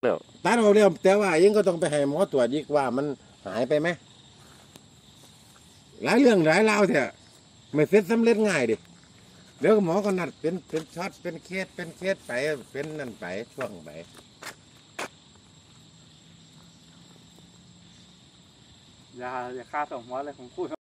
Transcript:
แล้วตัดออกแล้วแต่ว่ายังก็ต้องไปให้หมอตรวจอีกว่ามันหายไปไหมหลายเรื่องหลายราวเถอะไม่เสร็จสำเร็จง่ายดิเดี๋ยวหมอก็นัดเป็นช็อตเป็นเคสไปเป็นนั่นไปช่วงไปอย่าฆ่าสองหัวเลยผมพูด